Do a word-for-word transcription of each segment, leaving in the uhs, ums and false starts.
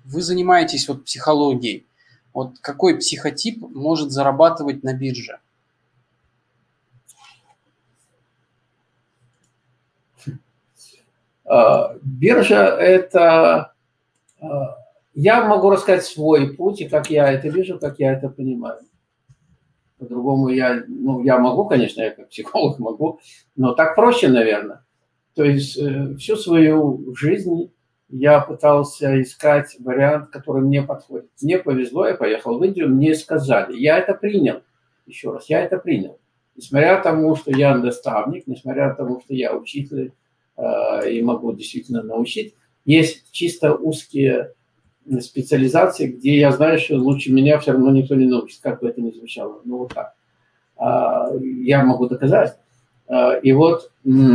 вы занимаетесь вот психологией. Вот какой психотип может зарабатывать на бирже? Биржа – это… Я могу рассказать свой путь, и как я это вижу, как я это понимаю. По-другому я, ну, я могу, конечно, я как психолог могу, но так проще, наверное. То есть всю свою жизнь я пытался искать вариант, который мне подходит. Мне повезло, я поехал в Индию, мне сказали. Я это принял. Еще раз, я это принял. Несмотря на то, что я наставник, несмотря на то, что я учитель э, и могу действительно научить, есть чисто узкие специализации, где я знаю, что лучше меня все равно никто не научит, как бы это ни звучало. Ну, вот так. А, я могу доказать. А, и вот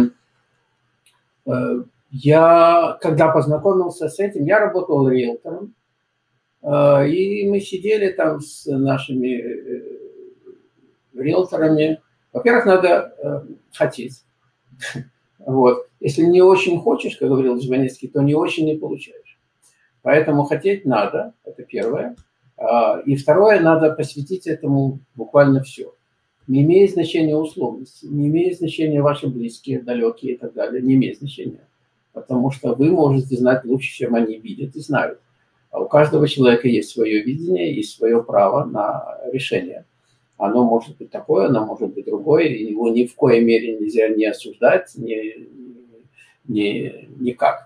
а, я, когда познакомился с этим, я работал риэлтором, а, и мы сидели там с нашими риэлторами. Во-первых, надо а, хотеть. Вот. Если не очень хочешь, как говорил Жванецкий, то не очень не получаешь. Поэтому хотеть надо, это первое. И второе, надо посвятить этому буквально все. Не имеет значения условности, не имеет значения ваши близкие, далекие и так далее, не имеет значения. Потому что вы можете знать лучше, чем они видят и знают. А у каждого человека есть свое видение и свое право на решение. Оно может быть такое, оно может быть другое, и его ни в коей мере нельзя не осуждать, ни, ни, никак.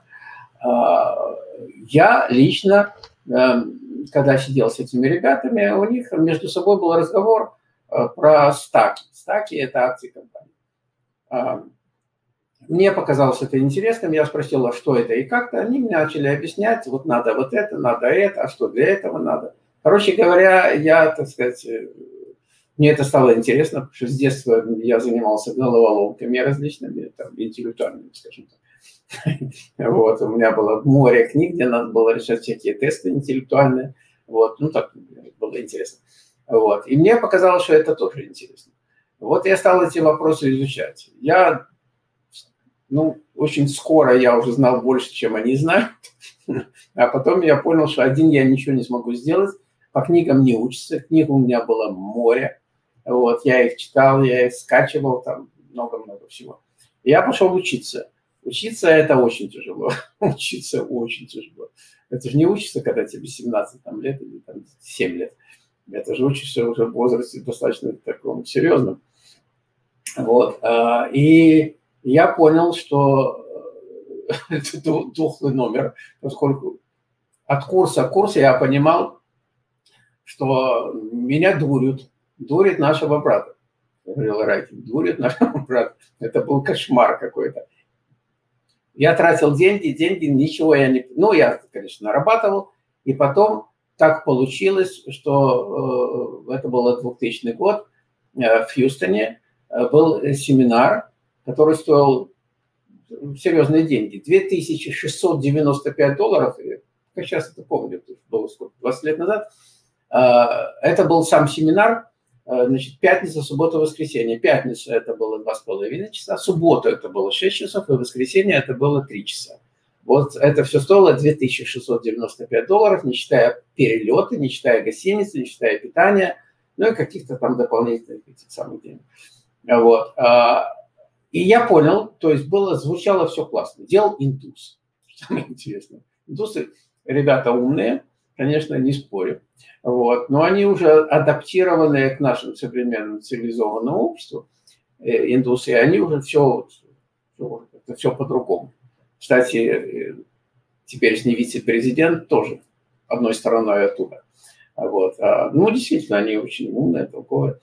Я лично, когда сидел с этими ребятами, у них между собой был разговор про стаки. Стаки – это акции компании. Мне показалось это интересным, я спросил, а что это и как-то. Они мне начали объяснять, вот надо вот это, надо это, а что для этого надо. Короче говоря, я, так сказать, мне это стало интересно, потому что с детства я занимался головоломками различными, там, интеллектуальными, скажем так. Вот, у меня было море книг, где надо было решать всякие тесты интеллектуальные. Вот, ну так было интересно. Вот, и мне показалось, что это тоже интересно. Вот я стал эти вопросы изучать. Я, ну, очень скоро я уже знал больше, чем они знают. А потом я понял, что один я ничего не смогу сделать. По книгам не учится. Книг у меня было море. Вот, я их читал, я их скачивал, там много-много всего. И я пошел учиться. Учиться – это очень тяжело. Учиться очень тяжело. Это же не учишься, когда тебе семнадцать там, лет или там, семь лет. Это же учишься уже в возрасте достаточно таком серьезном. Вот. И я понял, что это тухлый номер, поскольку от курса к курсу я понимал, что меня дурят. Дурит нашего брата. Говорил Райкин, дурит нашего брата. Это был кошмар какой-то. Я тратил деньги, деньги, ничего я не… Ну, я, конечно, нарабатывал. И потом так получилось, что э, это был двухтысячный год, э, в Хьюстоне э, был семинар, который стоил серьезные деньги. две тысячи шестьсот девяносто пять долларов, как сейчас это помню, это было сколько, двадцать лет назад. Э, это был сам семинар. Значит, пятница, суббота, воскресенье. Пятница это было два с половиной часа, суббота это было шесть часов, и воскресенье это было три часа. Вот это все стоило две тысячи шестьсот девяносто пять долларов, не считая перелеты, не считая гостиницы, не считая питания, ну и каких-то там дополнительных этих самых денег. Вот. И я понял, то есть было, звучало все классно. Делал индус. Самое интересное. Индусы, ребята умные, конечно, не спорю. Вот. Но они уже адаптированные к нашему современному цивилизованному обществу, э, индусы, они уже все, все, все по-другому. Кстати, теперешний вице-президент тоже одной стороной оттуда. Вот. Ну, действительно, они очень умные, толковые.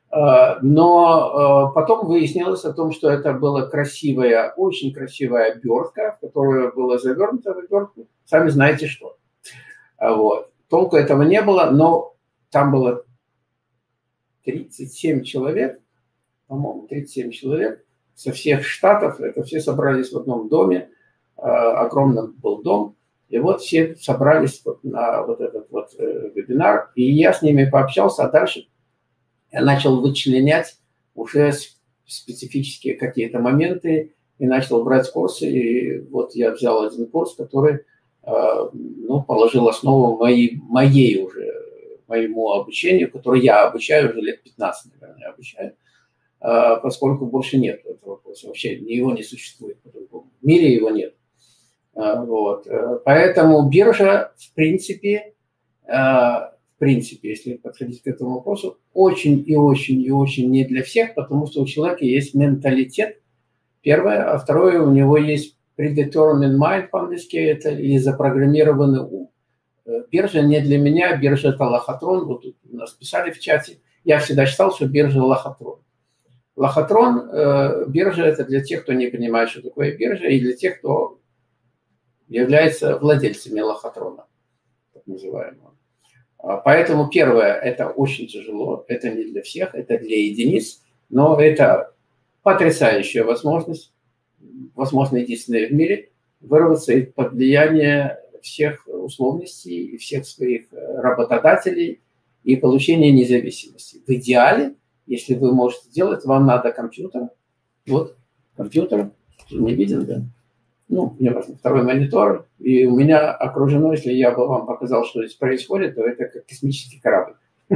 Но потом выяснилось о том, что это была красивая, очень красивая обертка, в которую было завернуто в обертку, сами знаете что. Вот. Толку этого не было, но там было тридцать семь человек, по-моему, тридцать семь человек со всех штатов, это все собрались в одном доме, огромный был дом, и вот все собрались вот на вот этот вот вебинар, и я с ними пообщался, а дальше я начал вычленять уже специфические какие-то моменты и начал брать курсы, и вот я взял один курс, который ну, положил основу моей, моей уже, моему обучению, которое я обучаю уже лет пятнадцать, наверное, обучаю, поскольку больше нет этого вопроса. Вообще его не существует по-другому. В мире его нет. Вот. Поэтому биржа, в принципе, в принципе, если подходить к этому вопросу, очень и очень и очень не для всех, потому что у человека есть менталитет, первое, а второе, у него есть predetermined mind по-английски, это или запрограммированный ум. Биржа не для меня, биржа это лохотрон, вот тут у нас писали в чате, я всегда считал, что биржа лохотрон. Лохотрон, э, биржа это для тех, кто не понимает, что такое биржа, и для тех, кто является владельцами лохотрона, так называемого. Поэтому первое, это очень тяжело, это не для всех, это для единиц, но это потрясающая возможность, возможно, единственная в мире, вырваться из-под влияния всех условностей и всех своих работодателей и получения независимости. В идеале, если вы можете сделать, вам надо компьютер. Вот компьютер, не виден, да? Ну, мне важно, второй монитор, и у меня окружено, если я бы вам показал, что здесь происходит, то это как космический корабль.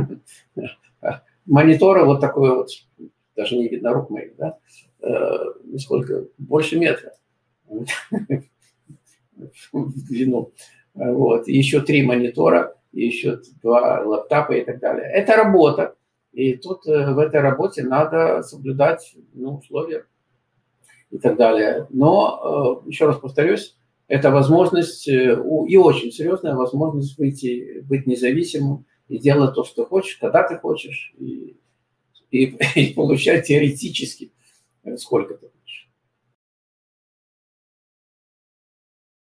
Монитора вот такой вот, даже не видно рук моих, да? Сколько? Больше метра в длину. Вот. Еще три монитора, еще два лэптопа и так далее. Это работа. И тут в этой работе надо соблюдать, ну, условия и так далее. Но, еще раз повторюсь, это возможность, и очень серьезная возможность выйти, быть независимым и делать то, что хочешь, когда ты хочешь, и, и, и получать теоретически сколько-то.